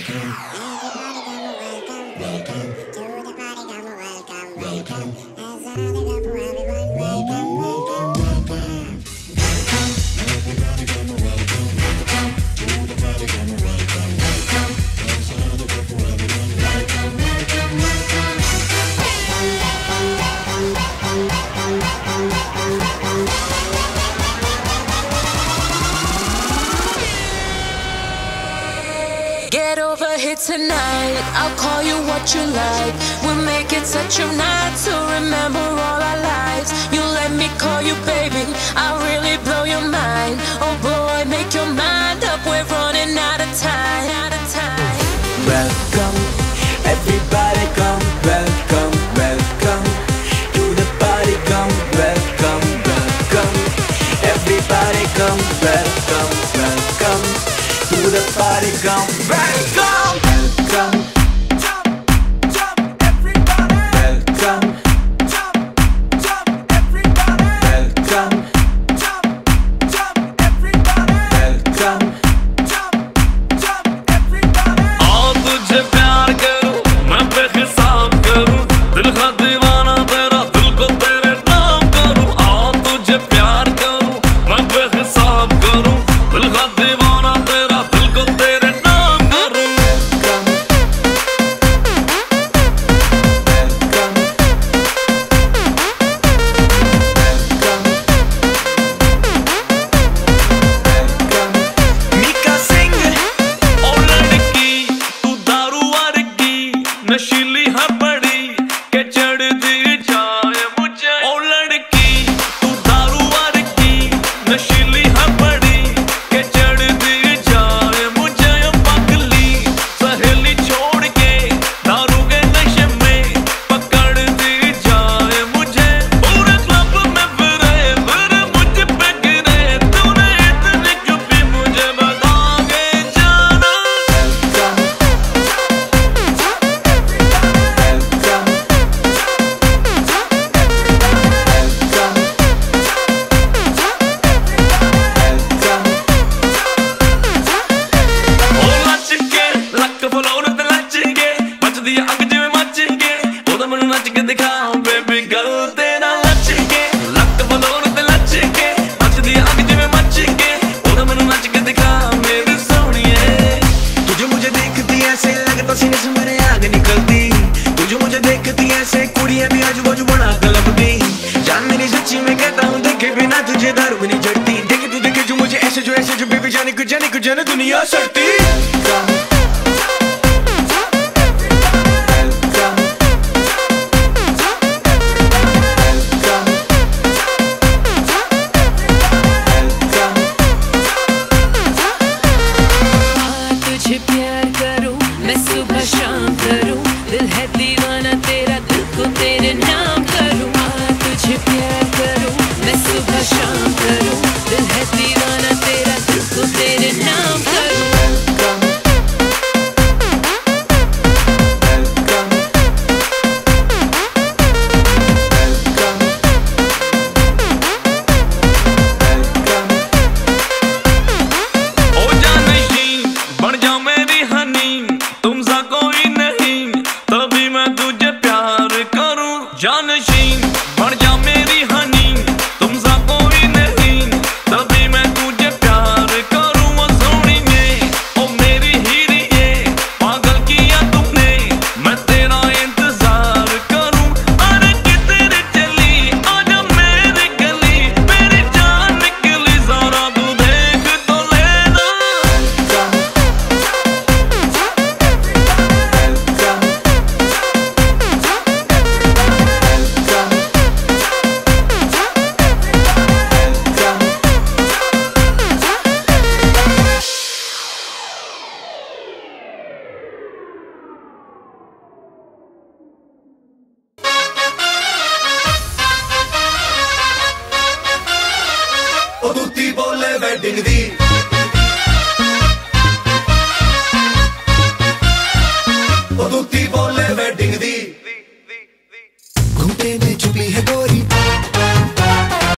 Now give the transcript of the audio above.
Tonight, I'll call you what you like. We'll make it such a night to remember all our lives. You let me call you baby, I'll really blow your mind. Oh boy, make your mind up, we're running out of time. Welcome, everybody come. Welcome, welcome to the party, come. Welcome, welcome, everybody come. Welcome, welcome to the party, come. Welcome. Welcome, jump, jump, everybody. Welcome, jump, jump, everybody. Welcome, jump, jump, everybody. Welcome, jump, jump, everybody. आओ तुझे प्यार करूं, मैं बेहिसाब करूं, दिल का दीवाना तेरा, दिल को तेरे नाम करूं। आओ तुझे प्यार करूं, मैं बेहिसाब करूं, दिल का दीवाना तेरा, दिल को तेरे नाम करूं। Mika Singh, ओ लड़की तू दारू वर्गी, नशीली है बड़ी के चढ़ दी जाए मुझे। ओ लड़की तू दारू वर्गी, नशीली है बड़ी के चढ़ दी जाए मुझे। पगली सहेली छोड़ के दारू के नशे में पकड़ दी जाए मुझे। पूरे क्लब में फिरे फिर मुझ पे गिरे, तूने इतनी क्यों भी मुझे बता के जाना। ओ लचके लक फलोर ते लचके, बचदी अग जिवें मचके, ओदा मैनूं नच के दिखा बेबी गर्ल तेरा लचके। लक फलोर ते लचके, बचदी अग जिवें मचके, ओदा मैनूं नच के दिखा मेरी सोहणीए। तुझे मुझे देखती ऐसे लगता सीने से मेरे आग निकलती। तुझे मुझे देखती ऐसे कुड़ियां भी आजू बाजू बना कलपती। जान मेरी सच्ची में कहता हूँ, देखे बिना तुझे दारू भी नहीं चढ़ती। देखे तू देखे जो मुझे ऐसे जो बेबी जाने कुछ जाने दुनिया सड़ती। तुझे प्यार करूं, मैं सुबह शाम करूं, दिल है दीवाना तेरा, दिल को तेरे नाम करूं। तुझे प्यार करूं, मैं सुबह शाम करूं, दिल है दीवाना तेरा, दिल को तेरे नाम करूं। ओ जानशीन बन जा मेरी हनी, तुमसा कोई नहीं, तभी मैं तुझे प्यार करूं। जानशीन बन जा मेरी हनी, तुमसा कोई नहीं, तभी मैं तुझे प्यार करूं। वो सोहणीए ओ मेरी हीरिए, पागल किया तुमने, मैं तेरा इंतजार करूं। अरे किधर चली आजा मेरी गली, मेरी जान निकली जरा तू देख तो लेना। ओ दूती बोले वेडिंग दी, ओ दूती बोले वेडिंग दी।